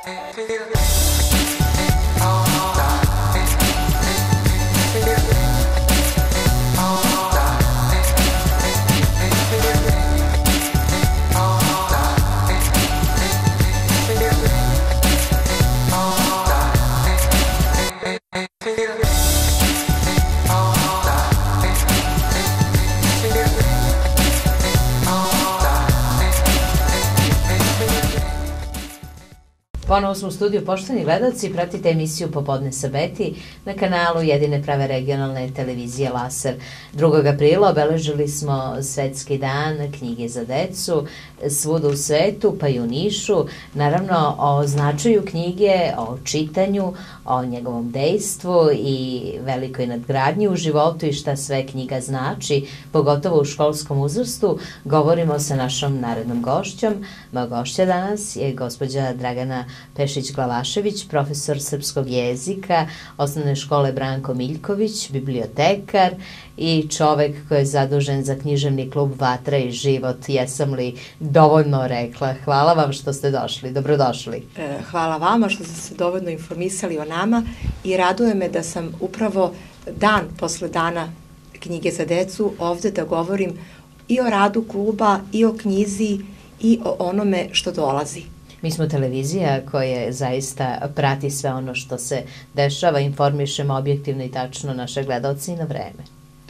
Ponovo smo u studiju, poštovani gledalci, pratite emisiju Popodne sa Beti na kanalu jedine prave regionalne televizije Laser. 2. aprila obeležili smo Svetski dan knjige za decu svuda u svetu, pa i u Nišu. Naravno, o značaju knjige, o čitanju, o njegovom dejstvu i velikoj nadgradnji u životu i šta sve knjiga znači, pogotovo u školskom uzrastu, govorimo sa našom narednom gošćom. Moja gošća danas je gospođa Dragana Pešić-Glavašević, profesor srpskog jezika, osnovne škole Branko Miljković, bibliotekar i čovek koji je zadužen za književni klub Vatra i život. Jesam li dovoljno rekla? Hvala vam što ste došli. Dobrodošli. Hvala vama što ste se dovoljno informisali o nama i raduje me da sam upravo dan posle dana knjige za decu ovde da govorim i o radu kluba, i o knjizi, i o onome što dolazi. Mi smo televizija koja zaista prati sve ono što se dešava, informišemo objektivno i tačno naše gledalce i na vreme.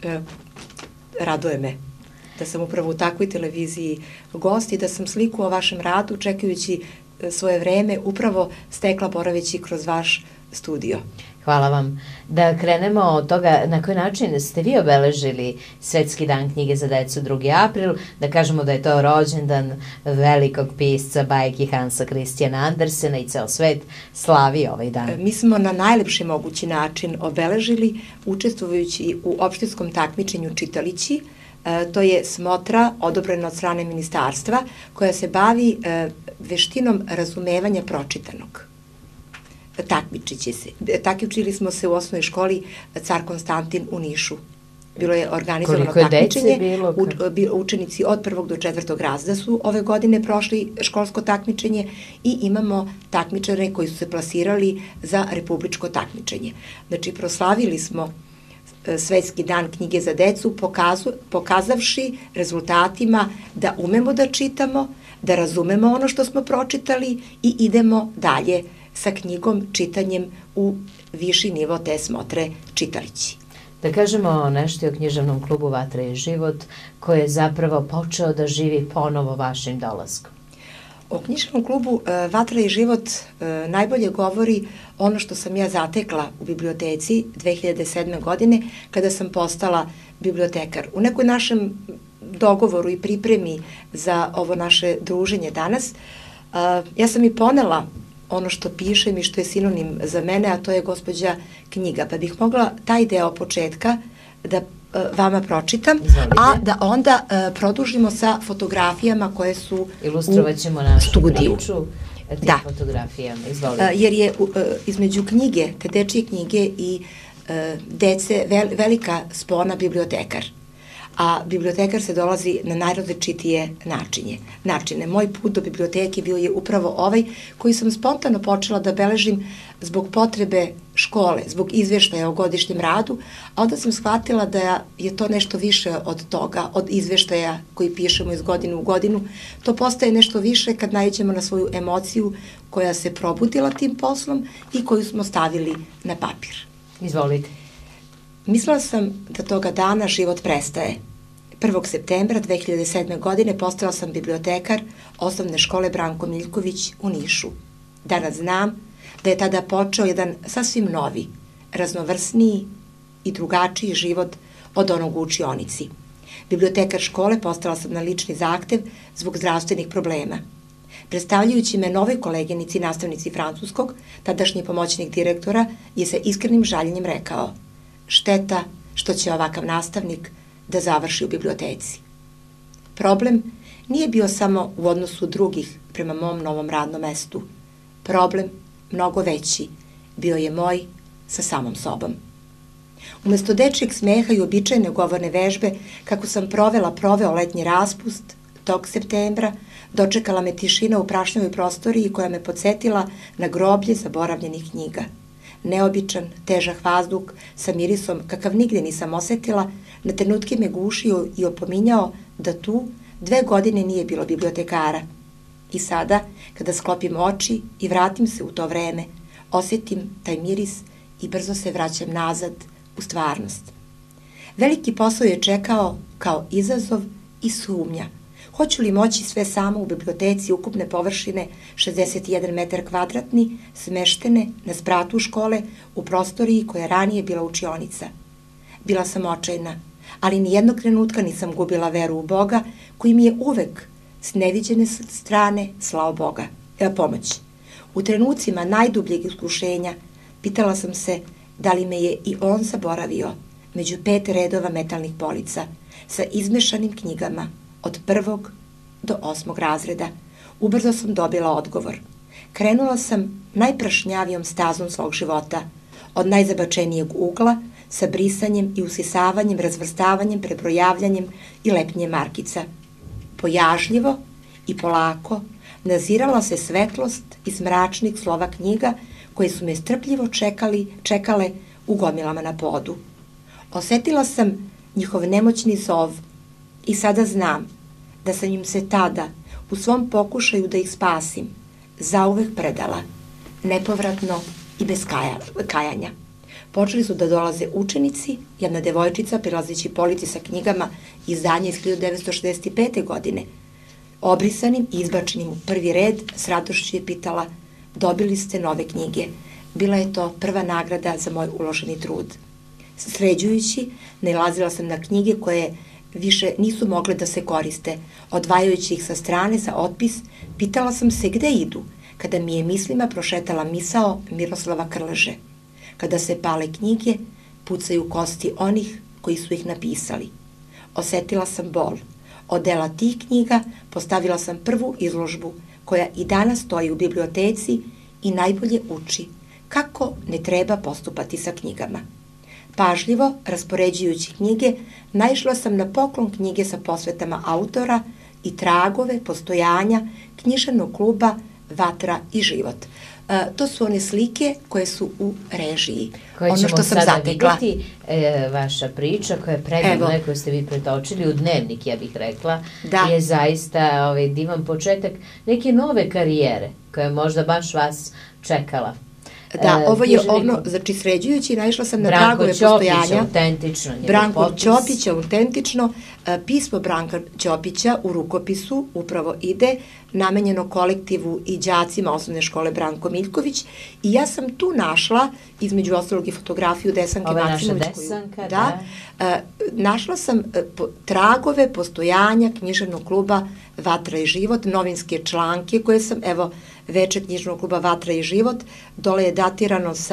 Raduje me da sam upravo u takvoj televiziji gost i da sam sliku o vašem radu čekajući svoje vreme upravo stekla boraveći kroz vaš studio. Hvala vam. Da krenemo od toga na koji način ste vi obeležili Svetski dan knjige za decu 2. april, da kažemo da je to rođendan velikog pisca bajki Hansa Christiana Andersena i ceo svet slavi ovaj dan. Mi smo na najlepši mogući način obeležili učestvujući u opštinskom takmičenju Čitalići. To je smotra odobrena od strane ministarstva koja se bavi veštinom razumevanja pročitanog. Takmičili smo se u osnovnoj školi Car Konstantin u Nišu. Bilo je organizovano takmičenje. Učenici od 1. do 4. razreda su ove godine prošli školsko takmičenje i imamo takmičare koji su se plasirali za republičko takmičenje. Znači, proslavili smo Svetski dan knjige za decu pokazavši rezultatima da umemo da čitamo, da razumemo ono što smo pročitali i idemo dalje sa knjigom, čitanjem u viši nivo te smotre Čitalići. Da kažemo nešto o književnom klubu Vatra i život koji je zapravo počeo da živi ponovo vašim dolaskom. O književnom klubu Vatra i život najbolje govori ono što sam ja zatekla u biblioteci 2007. godine kada sam postala bibliotekar. U nekoj našem dogovoru i pripremi za ovo naše druženje danas, ja sam i ponela ono što pišem i što je sinonim za mene, a to je gospođa knjiga. Pa bih mogla taj deo početka da vama pročitam, a da onda produžimo sa fotografijama koje su u studiju. Ilustrovat ćemo našu priču tim fotografijama. Izvolite. Jer je između knjige, te dečije knjige i dece velika spona bibliotekar. A bibliotekar se dolazi na najrazličitije načine. Moj put do biblioteke bio je upravo ovaj koji sam spontano počela da beležim zbog potrebe škole, zbog izveštaja o godišnjem radu, a onda sam shvatila da je to nešto više od toga, od izveštaja koji pišemo iz godine u godinu. To postaje nešto više kad naiđemo na svoju emociju koja se probudila tim poslom i koju smo stavili na papir. Izvolite. Mislila sam da toga dana život prestaje. 1. septembra 2007. godine postala sam bibliotekar osnovne škole Branko Miljković u Nišu. Danas znam da je tada počeo jedan sasvim novi, raznovrsniji i drugačiji život od onog u učionici. Bibliotekar škole postala sam na lični zahtev zbog zdravstvenih problema. Predstavljajući me novoj koleginici nastavnici francuskog, tadašnji pomoćnik direktora je sa iskrenim žaljenjem rekao: šteta što će ovakav nastavnik da završi u biblioteci. Problem nije bio samo u odnosu drugih prema mom novom radnom mestu. Problem, mnogo veći, bio je moj sa samom sobom. Umesto dečijeg smeha i običajne govorne vežbe, kako sam proveo letnji raspust tog septembra, Dočekala me tišina u prašnjavoj prostoriji koja me podsjetila na groblje zaboravljenih knjiga. Neobičan, težak vazduh sa mirisom kakav nigde nisam osetila, na trenutke me gušio i opominjao da tu 2 godine nije bilo bibliotekara. I sada, kada sklopim oči i vratim se u to vreme, osjetim taj miris i brzo se vraćam nazad u stvarnost. Veliki posao je čekao kao izazov i sumnja. Hoću li moći sve samo u biblioteci ukupne površine 61 metar kvadratni, smeštene na spratu škole u prostoriji koja je ranije bila učionica. Bila sam očajna, ali nijednog trenutka nisam gubila veru u Boga koji mi je uvek s neviđene strane slao pomoć. U trenucima najdubljeg iskušenja pitala sam se da li me je i on zaboravio među 5 redova metalnih polica sa izmešanim knjigama od 1. do 8. razreda. Ubrzo sam dobila odgovor. Krenula sam najprašnjavijom stazom svog života, od najzabačenijeg ugla, sa brisanjem i usisavanjem, razvrstavanjem, prebrojavljanjem i lepljenjem markica. Pojažljivo i polako nazirala se svetlost iz mračnih slova knjiga koje su me strpljivo čekale u gomilama na podu. Osetila sam njihov nemoćni zov i sada znam da sam im se tada, u svom pokušaju da ih spasim, zauvek predala, nepovratno i bez kajanja. Počeli su da dolaze učenici, jedna devojčica prilazeći polici sa knjigama izdanja iz 1965. godine. Obrisanim i izbačenim u prvi red, s radošću je pitala: dobili ste nove knjige. Bila je to prva nagrada za moj uloženi trud. Sređujući, nailazila sam na knjige koje više nisu mogle da se koriste. Odvajajući ih sa strane za otpis, pitala sam se gde idu, kada mi je mislima prošetala misao Miroslava Krleže. Kada se pale knjige, pucaju kosti onih koji su ih napisali. Osetila sam bol. Od dela tih knjiga postavila sam prvu izložbu koja i danas stoji u biblioteci i najbolje uči kako ne treba postupati sa knjigama. Pažljivo, raspoređujući knjige, naišla sam na poklon knjige sa posvetama autora i tragove postojanja književnog kluba Vatra i život. To su one slike koje su u režiji. Koje ćemo sada vidjeti, vaša priča koja je predivna, koju ste vi pretočili u dnevnik, ja bih rekla, je zaista divan početak neke nove karijere koja je možda baš vas čekala. Da, ovo je ono, znači sređujući, naišla sam na tragove postojanja. Branko Ćopić, autentično. Pismo Branka Ćopića u rukopisu upravo ide, namenjeno kolektivu i đacima osnovne škole Branko Miljković, i ja sam tu našla, između ostalog i fotografiju Desanke Maksimović. Našla sam tragove postojanja književnog kluba Vatra i život, novinske članke koje sam, evo, veče književnog kluba Vatra i život, dole je datirano sa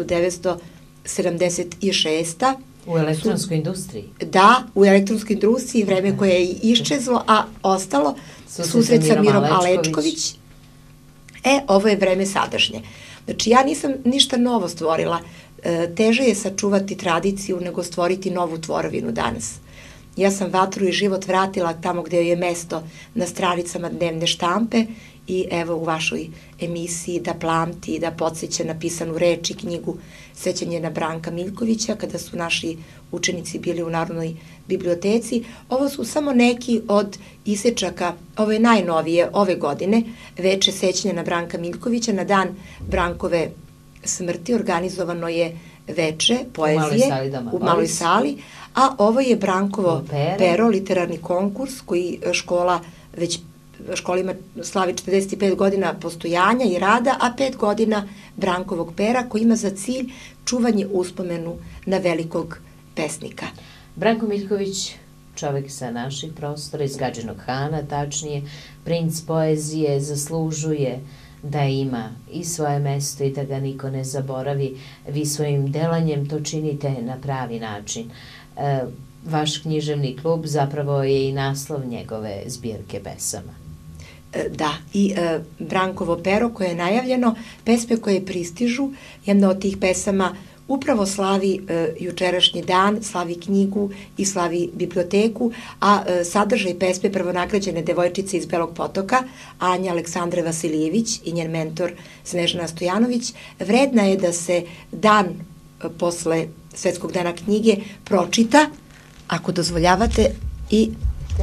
1976. U elektronskoj industriji. Da, u elektronskoj industriji, vreme koje je iščezlo, a ostalo susret sa Mirom Alečković. Ovo je vreme sadašnje. Znači, ja nisam ništa novo stvorila. Teže je sačuvati tradiciju nego stvoriti novu tvorovinu danas. Ja sam Vatru i život vratila tamo gde je mesto, na stranicama dnevne štampe, i evo u vašoj emisiji da plamti i da podsjeća na pisanu reč i knjigu Sećanje na Branka Miljkovića, kada su naši učenici bili u Narodnoj biblioteci. Ovo su samo neki od isečaka, ovo je najnovije ove godine, veče Sećanja na Branka Miljkovića. Na dan Brankove smrti organizovano je veče poezije u maloj sali, a ovo je Brankovo pero, literarni konkurs koji škola ima slavi 45 godina postojanja i rada, a 5 godina Brankovog pera koji ima za cilj čuvanje uspomenu na velikog pesnika. Branko Miljković, čovek sa naših prostora, iz Gadžinog Hana, tačnije, princ poezije, zaslužuje da ima i svoje mesto i da ga niko ne zaboravi. Vi svojim delanjem to činite na pravi način. Vaš književni klub zapravo je i naslov njegove zbirke pesama. Da, i Brankovo pero koje je najavljeno, pesme koje pristižu, jedna od tih pesama upravo slavi jučerašnji dan, slavi knjigu i slavi biblioteku, a sadržaj pesme prvonagrađene devojčice iz Belog Potoka, Anja Aleksandre Vasilijević i njen mentor Snežana Stojanović, vredna je da se dan posle Svetskog dana knjige pročita, ako dozvoljavate, i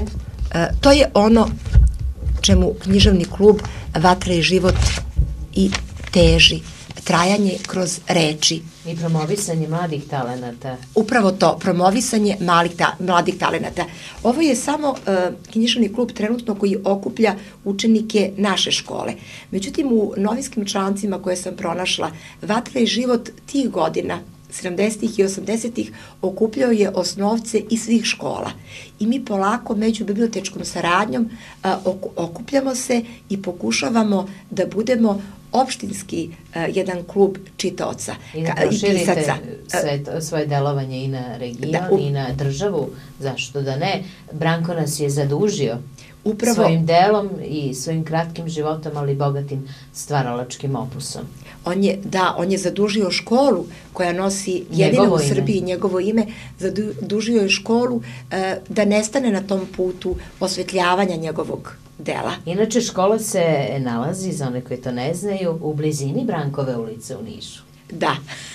to je ono čemu književni klub Vatra i život i teži, trajanje kroz reči. I promovisanje mladih talenata. Upravo to, promovisanje mladih talenata. Ovo je samo književni klub trenutno koji okuplja učenike naše škole. Međutim, u novinskim člancima koje sam pronašla, Vatra i život tih godina, 70. i 80. okupljao je osnovce iz svih škola. I mi polako među bibliotečkom saradnjom okupljamo se i pokušavamo da budemo opštinski jedan klub čitaoca i da proširite svoje delovanje i na region i na državu, zašto da ne. Branko nas je zadužio svojim delom i svojim kratkim životom, ali bogatim stvaralačkim opusom. On je zadužio školu koja nosi jedino u Srbiji njegovo ime, zadužio je školu da nestane na tom putu osvetljavanja njegovog dela. Inače, škola se nalazi, za one koji to ne znaju, u blizini Brankove ulice u Nišu. Da.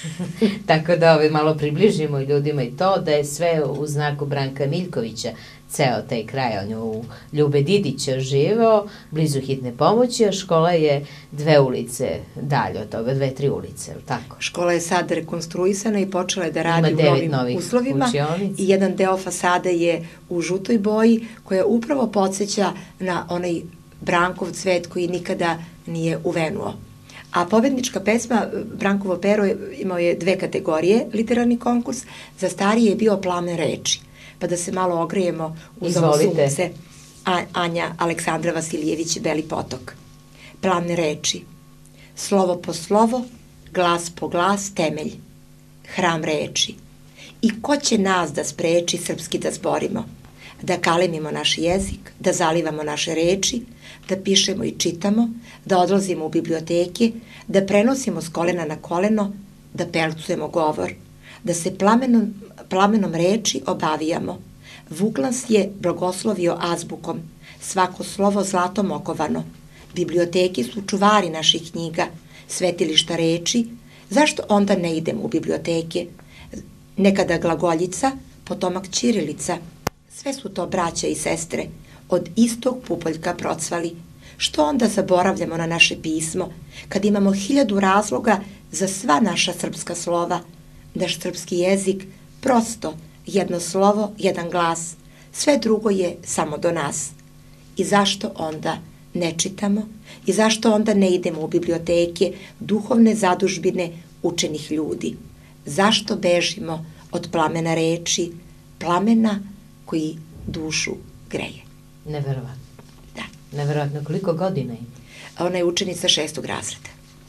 Tako da malo približimo ljudima i to, da je sve u znaku Branka Miljkovića, ceo taj kraj, on je u Ljube Didića živeo, blizu hitne pomoći, a škola je 2 ulice dalje od toga, 2-3 ulice, je li tako? Škola je sad rekonstruisana i počela je da radi u novim uslovima i jedan deo fasade je u žutoj boji koja upravo podsjeća na onaj Brankov cvet koji nikada nije uvenuo. A pobednička pesma Brankovo pero imao je 2 kategorije, literarni konkurs, za starije je bio Plamen reči. Pa da se malo ogrejemo uz ovo sunce. Anja Aleksandra Vasilijević, Beli potok. Plavne reči. Slovo po slovo, glas po glas, temelj. Hram reči. I ko će nas da spreči srpski da zborimo? Da kalemimo naš jezik, da zalivamo naše reči, da pišemo i čitamo, da odlazimo u biblioteke, da prenosimo s kolena na koleno, da pelcujemo govor, da se plamenom reči obavijamo. Vuglas je blagoslovio azbukom, svako slovo zlatom okovano. Biblioteki su čuvari naših knjiga, svetilišta reči. Zašto onda ne idemo u biblioteke? Nekada glagoljica, potomak ćirilica. Sve su to braća i sestre, od istog pupoljka procvali. Što onda zaboravljamo na naše pismo, kad imamo 1000 razloga za sva naša srpska slova? Naš srpski jezik, prosto, jedno slovo, jedan glas, sve drugo je samo do nas. I zašto onda ne čitamo? I zašto onda ne idemo u biblioteke, duhovne zadužbine učenih ljudi? Zašto bežimo od plamena reči, plamena koji dušu greje? Neverovatno. Da. Neverovatno, koliko godina ima? Ona je učenica 6. razreda.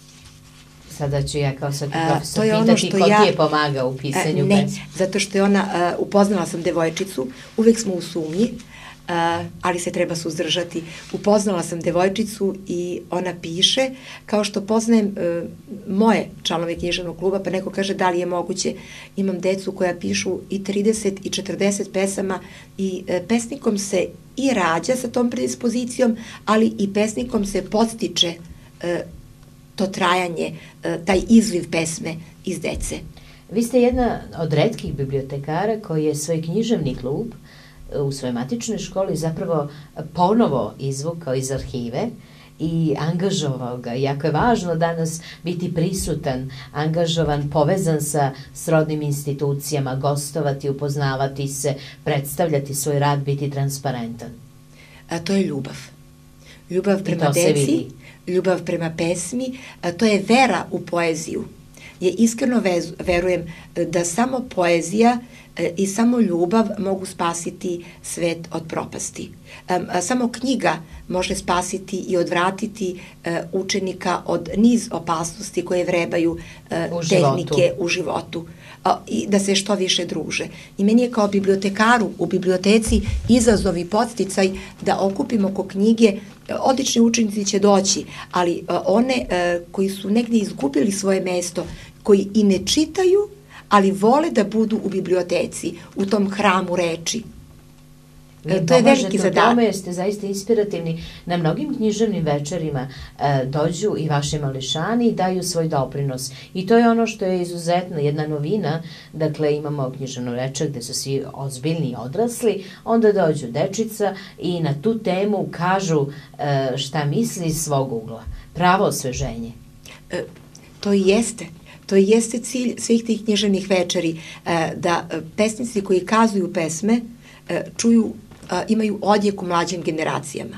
Sada ću ja kao svaki profesor pitati ko ti je pomagao u pisanju pesme. Ne, zato što je ona, upoznala sam devojčicu, uvek smo u sumnji, ali se treba suzdržati. Upoznala sam devojčicu i ona piše, kao što poznajem moje članove književnog kluba, pa neko kaže da li je moguće, imam decu koja pišu i 30 i 40 pesama i pesnikom se i rađa sa tom predispozicijom, ali i pesnikom se podstiče to trajanje, taj izliv pesme iz dece. Vi ste jedna od retkih bibliotekara koji je svoj književni klub u svojoj matičnoj školi zapravo ponovo izvukao iz arhive i angažovao ga. Jako je važno danas biti prisutan, angažovan, povezan sa srodnim institucijama, gostovati, upoznavati se, predstavljati svoj rad, biti transparentan. To je ljubav. Ljubav prema deci, ljubav prema pesmi, to je vera u poeziju. Ja iskreno verujem da samo poezija i samo ljubav mogu spasiti svet od propasti. Samo knjiga može spasiti i odvratiti učenika od niz opasnosti koje vrebaju tehnike u životu i da se što više druže. I meni je kao bibliotekaru u biblioteci izazov i podsticaj da okupimo oko knjige. Odlični učenici će doći, ali one koji su negdje izgubili svoje mesto, koji i ne čitaju, ali vole da budu u biblioteci, u tom hramu reči. To je veliki zadatak. Tome jer ste zaista inspirativni. Na mnogim književnim večerima dođu i vaši mališani i daju svoj doprinos. I to je ono što je izuzetno jedna novina. Dakle, imamo književnu večer gde su svi ozbiljni i odrasli, onda dođu dečica i na tu temu kažu šta misli iz svog ugla. Pravo osveženje. To i jeste. To i jeste cilj svih tih književnih večeri, da pesnici koji kazuju pesme čuju, imaju odjek u mlađim generacijama.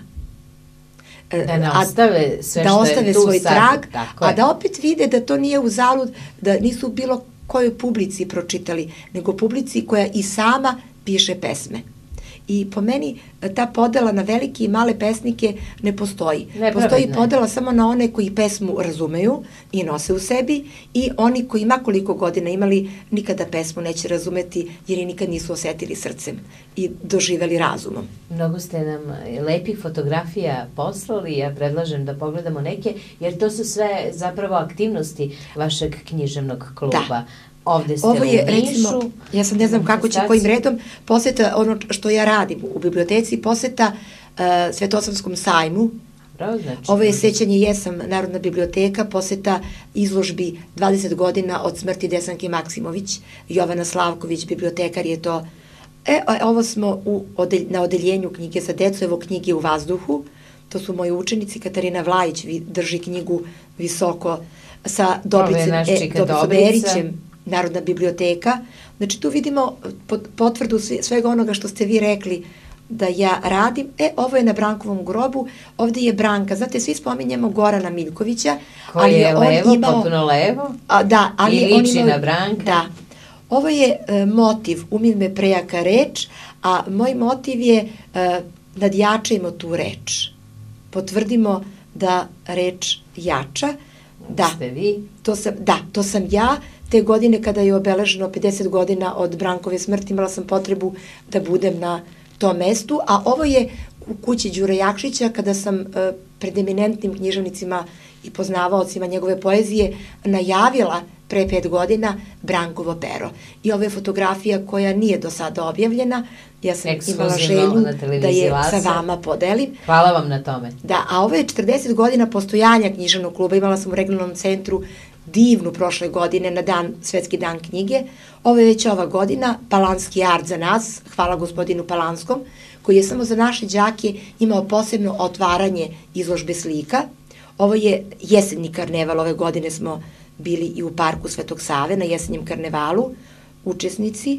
Da ne ostave sve da što ostave je tu svoj sad. trag, Tako a je. da opet vide da to nije uzalud, da nisu bilo kojoj publici pročitali, nego publici koja i sama piše pesme. I po meni ta podela na velike i male pesnike ne postoji. Postoji podela samo na one koji pesmu razumeju i nose u sebi i oni koji makoliko godina imali nikada pesmu neće razumeti jer je nikad nisu osetili srcem i doživeli razumom. Mnogo ste nam lepih fotografija poslali, ja predlažem da pogledamo neke, jer to su sve zapravo aktivnosti vašeg književnog kluba. Da. Ovde ste Ovo je, u Nišu. recimo, ja sam ne znam kako će, kojim redom, poseta ono što ja radim u biblioteci, poseta Svetosavskom sajmu. Znači, Ovo je sećanje Jesam, Narodna biblioteka, poseta izložbi 20 godina od smrti Desanke Maksimović, Jovana Slavković, bibliotekar je to. Ovo smo na odeljenju knjige za decu, evo knjige u vazduhu, to su moji učenici, Katarina Vlajić drži knjigu visoko sa Dobicem Narodna biblioteka. Znači tu vidimo potvrdu svega onoga što ste vi rekli da ja radim. Ovo je na Brankovom grobu, ovde je Branka. Znate, svi spominjemo Gorana Miljkovića. Koji je levo, potpuno levo. Da, ali i liči na Branka. Da. Ovo je motiv, umim me prejaka reč, a moj motiv je nadjačajmo tu reč. Potvrdimo da reč jača. Da, ste vi? To sam ja. Te godine kada je obeleženo 50 godina od Brankove smrti, imala sam potrebu da budem na tom mestu, a ovo je u kući Đure Jakšića kada sam pred eminentnim književnicima i poznavaocima njegove poezije najavila pre 5 godina Brankovo pero. I ovo je fotografija koja nije do sada objavljena. Ja sam imala želju da je sa vama podelim. Hvala vam na tome. Da, a ovo je 40 godina postojanja književnog kluba. Imala sam u regionalnom centru divnu prošle godine na Svetski dan knjige. Ovo je već ova godina, Palanski art za nas, hvala gospodinu Palanskom, koji je samo za naše đake imao posebno otvaranje izložbe slika. Ovo je jesenji karneval, ove godine smo bili i u parku Svetog Save na jesenjem karnevalu, učesnici.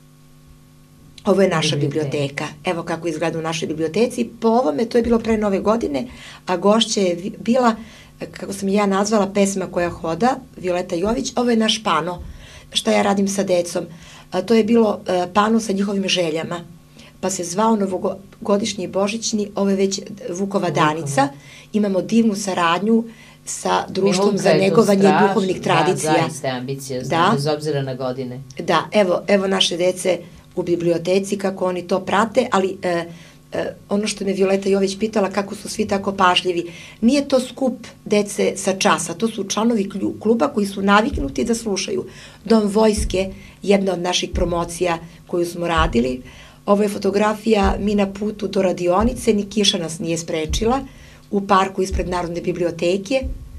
Ovo je naša biblioteka. Evo kako izgleda u našoj biblioteci. Po ovome, to je bilo pre Nove godine, a gošća je bila, kako sam ja nazvala, pesma koja hoda, Violeta Jović. Ovo je naš pano, šta ja radim sa decom. To je bilo pano sa njihovim željama, pa se zvao novogodišnji i božićni, ovo je već Vukova danica. Imamo divnu saradnju sa društvom za negovanje duhovnih tradicija. Da, zaista je ambiciozno, bez obzira na godine. Da, evo naše dece u biblioteci, kako oni to prate, ali ono što me Violeta Jović pitala, kako su svi tako pažljivi, nije to skup dece sa časa, to su članovi kluba koji su naviknuti da slušaju. Dom vojske, jedna od naših promocija koju smo radili. Ovo je fotografija mi na putu do radionice, ni kiša nas nije sprečila, u parku ispred Narodne biblioteke.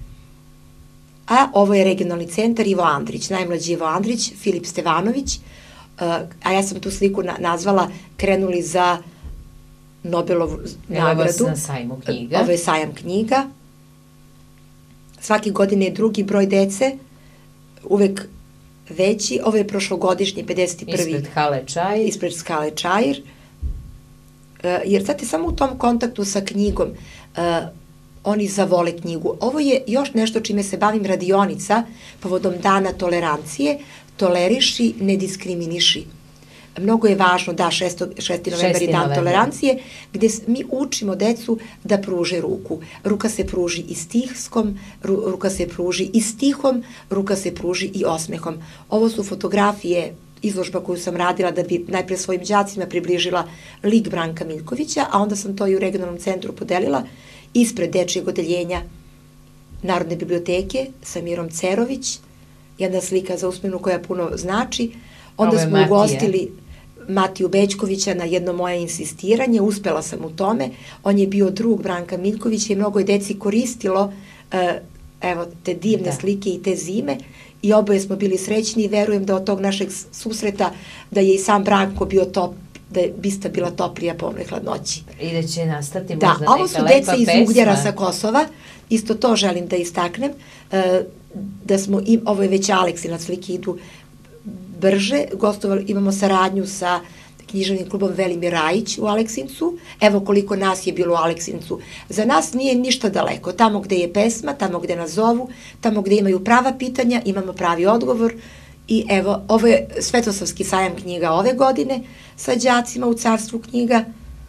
A ovo je regionalni centar Ivo Andrić, najmlađi Ivo Andrić, Filip Stevanović, a ja sam tu sliku nazvala Krenuli za Nobelovu nagradu. Evo vas na sajmu knjiga. Ovo je sajam knjiga. Svake godine je drugi broj dece, uvek veći. Ovo je prošlogodišnji, 51. Ispred Hale Čair. Ispred Hale Čair. Jer, znate, samo u tom kontaktu sa knjigom oni zavole knjigu. Ovo je još nešto čime se bavim, radionica povodom dana tolerancije. Toleriši, ne diskriminiši. Mnogo je važno, da, 6. novembar je dan tolerancije, gde mi učimo decu da pruže ruku. Ruka se pruži i stihskom, ruka se pruži i stihom, ruka se pruži i osmehom. Ovo su fotografije, izložba koju sam radila da bi najpre svojim đacima približila lik Branka Miljkovića, a onda sam to i u regionalnom centru podelila ispred dečijeg odeljenja Narodne biblioteke sa Mirom Cerović, jedna slika za uspomenu koja puno znači. Onda Ovo je smo Matija. ugostili Matiju Bećkovića na jedno moje insistiranje, uspela sam u tome. On je bio drug Branka Miljkovića i mnogo je deci koristilo evo te divne slike i te zime i oboje smo bili srećni i verujem da od tog našeg susreta da je i sam Branko bio da je bista bila toplija po onoj hladnoći. I da će nastati Da, možda neka lepa ovo su pesma. deca iz Ugljara sa Kosova, isto to želim da istaknem, da smo, ovo je već Aleksina, slike idu brže, imamo saradnju sa književnim klubom Velimir Rajić u Aleksincu, evo koliko nas je bilo u Aleksincu. Za nas nije ništa daleko, tamo gde je pesma, tamo gde nas zovu, tamo gde imaju prava pitanja, imamo pravi odgovor i evo, ovo je Svetosavski sajam knjiga ove godine sa đacima u Carstvu knjiga.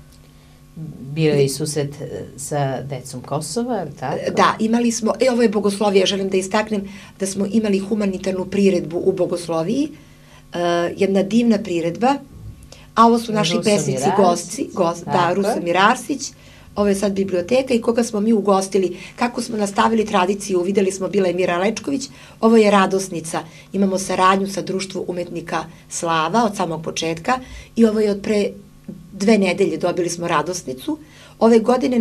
Bio je i susret sa decom Kosova, ili tako? Da, imali smo, ovo je Bogoslovija, želim da istaknem da smo imali humanitarnu priredbu u Bogosloviji, jedna divna priredba, a ovo su naši pesnici gosti, Rusomir Arsić, ovo je sad biblioteka i koga smo mi ugostili, kako smo nastavili tradiciju, videli smo bila je Mira Lečković, ovo je Radosnica, imamo saradnju sa Društvom umetnika Slava od samog početka i ovo je od pre 2 nedelje dobili smo Radosnicu. Ove godine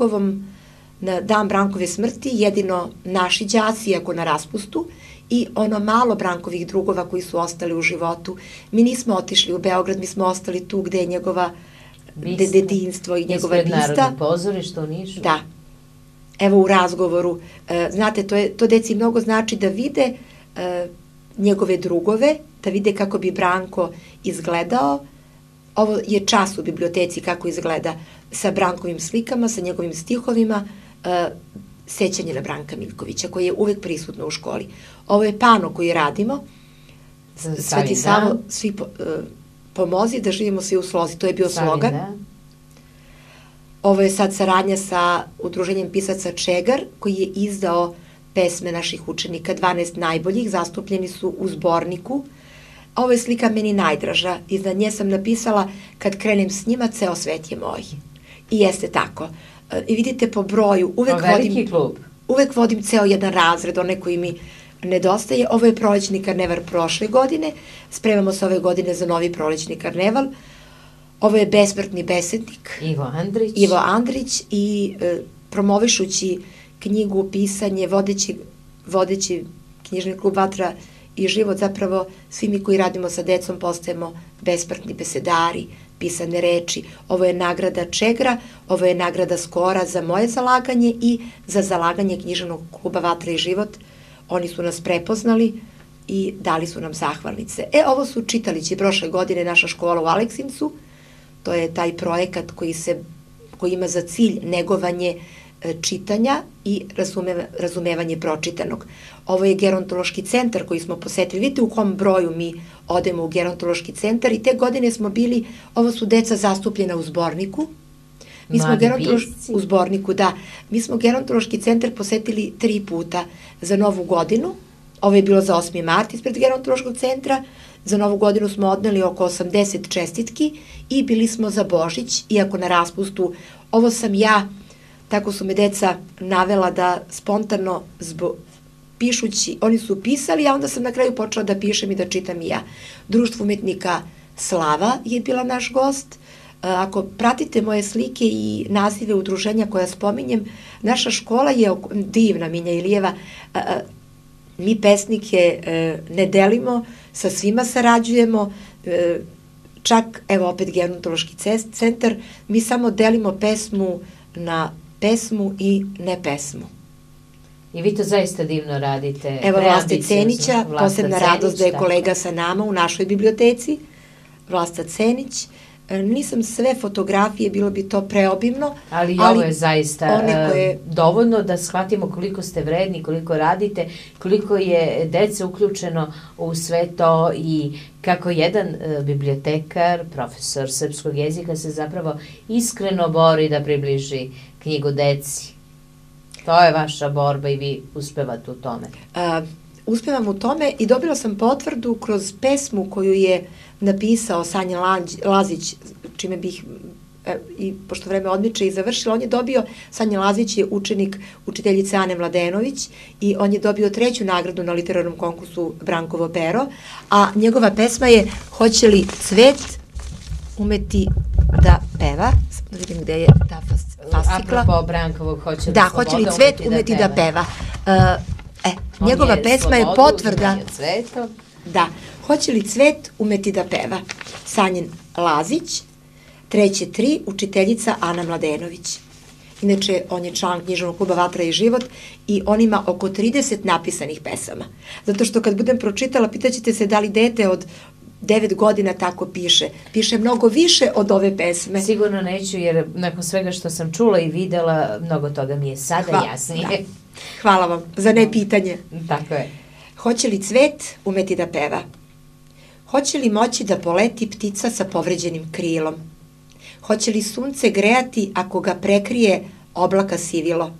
na dan Brankove smrti jedino naši đaci, iako na raspustu, i ono malo Brankovih drugova koji su ostali u životu. Mi nismo otišli u Beograd, mi smo ostali tu gde je njegova dedinstvo i njegova bista. Ispred Narodnog pozorišta u Nišu. Da. Evo u razgovoru. Znate, to deci mnogo znači da vide njegove drugove, da vide kako bi Branko izgledao. Ovo je čas u biblioteci kako izgleda sa Brankovim slikama, sa njegovim stihovima, sećanje na Branka Miljkovića koji je uvek prisutno u školi. Ovo je pano koji radimo. Sveti Savo, svi pomozi da živimo svi u slozi. To je bio slogan. Ovo je sad saradnja sa Udruženjem pisaca Čegar koji je izdao pesme naših učenika, 12 najboljih, zastupljeni su u zborniku. Ovo je slika meni najdraža. Iznad nje sam napisala kad krenem s njima, ceo svet je moj. I jeste tako. I vidite po broju, uvek vodim ceo jedan razred, one koji mi nedostaje. Ovo je prolećni karneval prošle godine, spremamo se ove godine za novi prolećni karneval. Ovo je besmrtni besednik Ivo Andrić i promovišući knjigu, pisanje, vodeći knjižni klub Vatra i život, zapravo svi mi koji radimo sa decom postajemo besmrtni besedari, pisane reči. Ovo je nagrada Čegra, ovo je nagrada Skora za moje zalaganje i za zalaganje književnog kluba Vatra i život. Oni su nas prepoznali i dali su nam zahvalnice. Ovo su čitalići prošle godine naša škola u Aleksincu. To je taj projekat koji ima za cilj negovanje čitanja i razumevanje pročitanog. Ovo je gerontološki centar koji smo posetili. Vidite u kom broju mi odemo u gerontološki centar i te godine smo bili, ovo su deca zastupljena u zborniku. U zborniku, da. Mi smo gerontološki centar posetili 3 puta za Novu godinu. Ovo je bilo za 8. mart ispred gerontološkog centra. Za Novu godinu smo odneli oko 80 čestitki i bili smo za Božić, iako na raspustu. Ovo sam ja, tako su me deca navela da spontano pišući, oni su pisali, a onda sam na kraju počela da pišem i da čitam i ja. Društvo umetnika Slava je bila naš gost. Ako pratite moje slike i nazive udruženja koja spominjem, naša škola je divna, Minja Ilijeva. Mi pesnike ne delimo, sa svima sarađujemo, čak, evo opet gerontološki centar, mi samo delimo pesmu na pesmu i ne pesmu. I vi to zaista divno radite. Evo Vlasta Cenića, posebna radost da je kolega sa nama u našoj biblioteci. Vlasta Cenić. Nisam sve fotografije, bilo bi to preobimno. Ali ovo je zaista dovoljno da shvatimo koliko ste vredni, koliko radite, koliko je dece uključeno u sve to i kako jedan bibliotekar, profesor srpskog jezika se zapravo iskreno bori da približi knjigu deci. To je vaša borba i vi uspevate u tome. Uspevam u tome i dobila sam potvrdu kroz pesmu koju je napisao Sanja Lazić, čime bih i pošto vreme odmiče i završilo, on je dobio, Sanja Lazić je učenik učiteljice Ane Mladenović i on je dobio 3. nagradu na literarnom konkursu Brankovo pero, a njegova pesma je Hoće li cvet umeti da peva, da vidim gde je ta fascikla. Apropo Brankovog, hoće li cvet umeti da peva. Njegova pesma je potvrda. Da, Hoće li cvet umeti da peva. Sanjin Lazić, 3. učiteljica Ana Mladenović. Inače, on je član književnog kluba Vatra i život i on ima oko 30 napisanih pesama. Zato što kad budem pročitala, pitaćete se da li dete od 9 godina tako piše. Piše mnogo više od ove pesme. Sigurno neću, jer nakon svega što sam čula i videla, mnogo toga mi je sada jasnije. Da. Hvala vam za ne pitanje. Tako je. Hoće li cvet umeti da peva? Hoće li moći da poleti ptica sa povređenim krilom? Hoće li sunce grejati ako ga prekrije oblaka sivilo?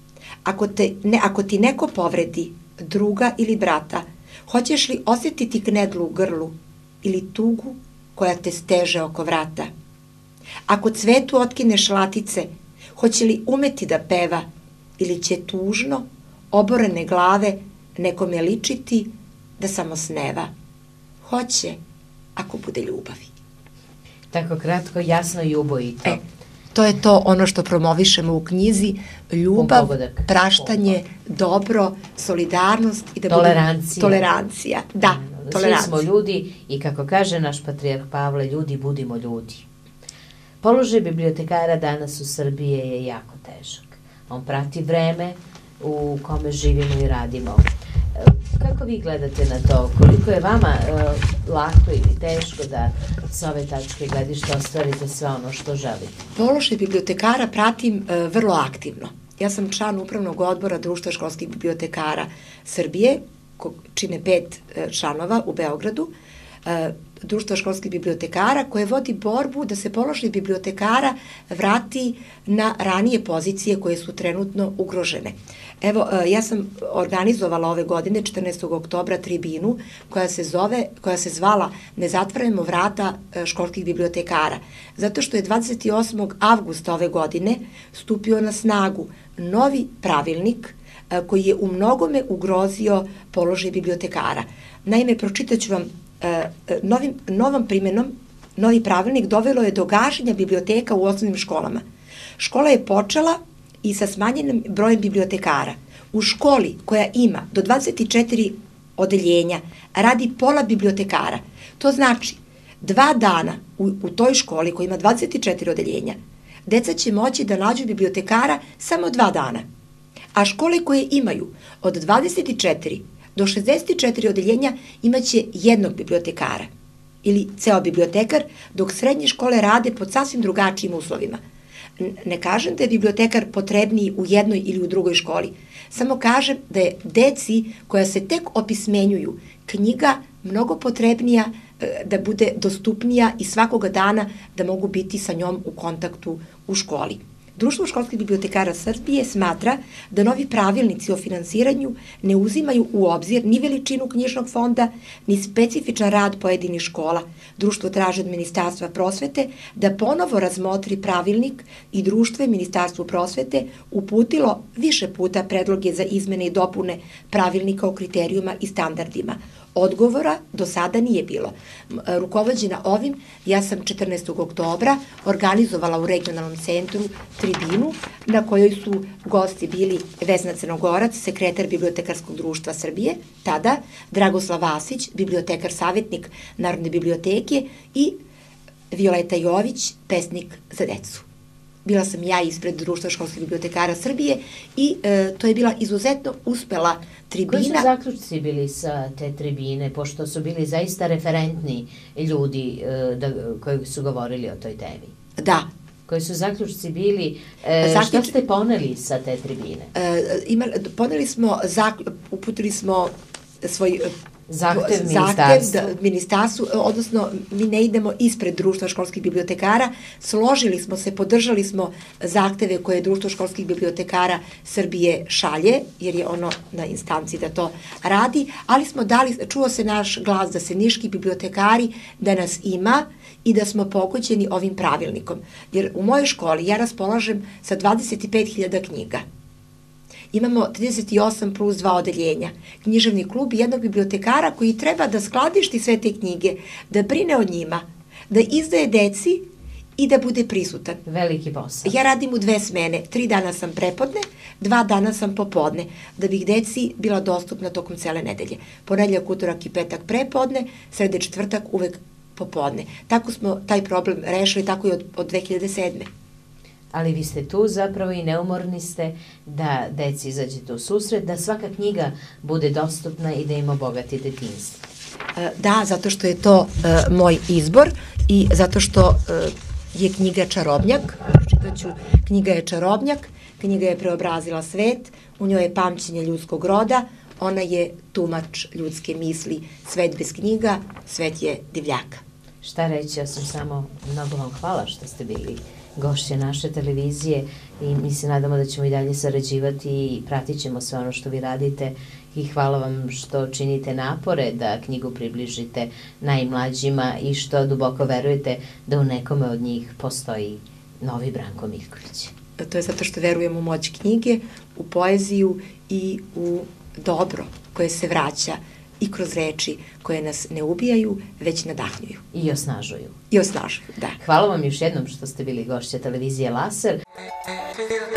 Ako ti neko povredi, druga ili brata, hoćeš li osjetiti knedlu u grlu ili tugu koja te steže oko vrata? Ako cvetu otkineš latice, hoće li umeti da peva ili će tužno, oborene glave nekome ličiti da samo sneva? Hoće, ako bude ljubavi. Tako kratko, jasno i ubojito. To je to ono što promovišemo u knjizi, ljubav, praštanje, dobro, solidarnost i da tolerancija. Tolerancija. Da, tolerancija. Svi smo ljudi i kako kaže naš patrijarh Pavle, ljudi budimo ljudi. Položaj bibliotekara danas u Srbiji je jako težak. On prati vreme u kome živimo i radimo. Kako vi gledate na to? Koliko je vama lako ili teško da sa ove tačke gledišta ostvarite sve ono što želite? Položaj bibliotekara pratim vrlo aktivno. Ja sam član upravnog odbora Društva školskih bibliotekara Srbije, čine 5 članova u Beogradu, Društva školskih bibliotekara koje vodi borbu da se položaj bibliotekara vrati na ranije pozicije koje su trenutno ugrožene. Evo, ja sam organizovala ove godine, 14. oktobra, tribinu koja se zvala Ne zatvarajmo vrata školskih bibliotekara, zato što je 28. avgusta ove godine stupio na snagu novi pravilnik koji je u mnogome ugrozio položaj bibliotekara. Naime, pročitaću vam novom primenom, novi pravilnik dovelo je do gašenja biblioteka u osnovnim školama. Škola je počela i sa smanjenim brojem bibliotekara. U školi koja ima do 24 odeljenja radi pola bibliotekara. To znači 2 dana u toj školi koja ima 24 odeljenja deca će moći da nađu bibliotekara samo 2 dana. A škole koje imaju od 24 do 64 odeljenja imaće jednog bibliotekara ili ceo bibliotekar, dok srednje škole rade pod sasvim drugačijim uslovima. Ne kažem da je bibliotekar potrebniji u jednoj ili u drugoj školi, samo kažem da je deci koja se tek opismenjuju knjiga mnogo potrebnija, da bude dostupnija i svakoga dana da mogu biti sa njom u kontaktu u školi. Društvo školskih bibliotekara Srbije smatra da novi pravilnici o finansiranju ne uzimaju u obzir ni veličinu knjižnog fonda, ni specifičan rad pojedinih škola. Društvo traži od Ministarstva prosvete da ponovo razmotri pravilnik i društvo je Ministarstvu prosvete uputilo više puta predloge za izmene i dopune pravilnika o kriterijuma i standardima. Odgovora do sada nije bilo. Rukovođena ovim, ja sam 14. oktobra organizovala u regionalnom centru tribinu na kojoj su gosti bili Vesna Crnogorac, sekretar Bibliotekarskog društva Srbije, tada Dragoslav Vasić, bibliotekar savjetnik Narodne biblioteke i Violeta Jović, pesnik za decu. Bila sam ja ispred Društva školskih bibliotekara Srbije i to je bila izuzetno uspela tribina. Koji su zaključci bili sa te tribine, pošto su bili zaista referentni ljudi koji su govorili o toj temi? Da. Koji su zaključci bili, šta ste poneli sa te tribine? Uputili smo svoj zahtev ministarstvu. Ministarstvu, odnosno mi ne idemo ispred Društva školskih bibliotekara, složili smo se, podržali smo zahteve koje Društvo školskih bibliotekara Srbije šalje, jer je ono na instanci da to radi, ali smo dali, čuo se naš glas da se niški bibliotekari, da nas ima i da smo pogođeni ovim pravilnikom. Jer u mojoj školi ja raspolažem sa 25.000 knjiga. Imamo 38 plus 2 odeljenja, književni klub i jednog bibliotekara koji treba da skladišti sve te knjige, da brine o njima, da izdaje deci i da bude prisutan. Veliki posao. Ja radim u 2 smene, 3 dana sam prepodne, 2 dana sam popodne, da bih deci bila dostupna tokom cele nedelje. Ponedeljak, utorak i petak prepodne, srede, četvrtak uvek popodne. Tako smo taj problem rešili, tako i od 2007. Ali vi ste tu zapravo i neumorni ste da deci izađete u susret, da svaka knjiga bude dostupna i da im obogati detinjstvo. Da, zato što je to moj izbor i zato što je knjiga čarobnjak. Čitaću, knjiga je čarobnjak, knjiga je preobrazila svet, u njoj je pamćenje ljudskog roda, ona je tumač ljudske misli, svet bez knjiga, svet je divljaka. Šta reći, ja sam samo mnogo vam hvala što ste bili gošće naše televizije i mi se nadamo da ćemo i dalje sarađivati i pratit ćemo sve ono što vi radite i hvala vam što činite napore da knjigu približite najmlađima i što duboko verujete da u nekome od njih postoji novi Branko Miljković. To je zato što verujem u moć knjige, u poeziju i u dobro koje se vraća i kroz reči koje nas ne ubijaju, već nadahnjuju. I osnažuju. I osnažuju, da. Hvala vam još jednom što ste bili gošća televizije Laser.